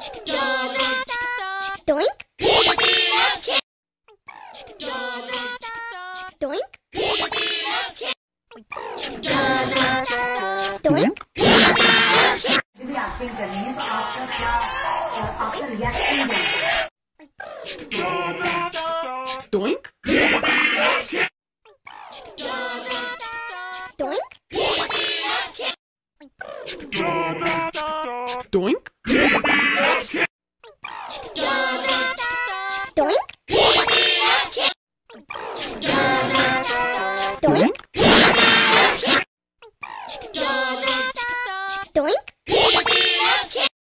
Doink. PBS Kids. Doink. PBS Kids. Doink. PBS Kids. We are think the name of the reaction. Doink. Doink. Doink. Doink.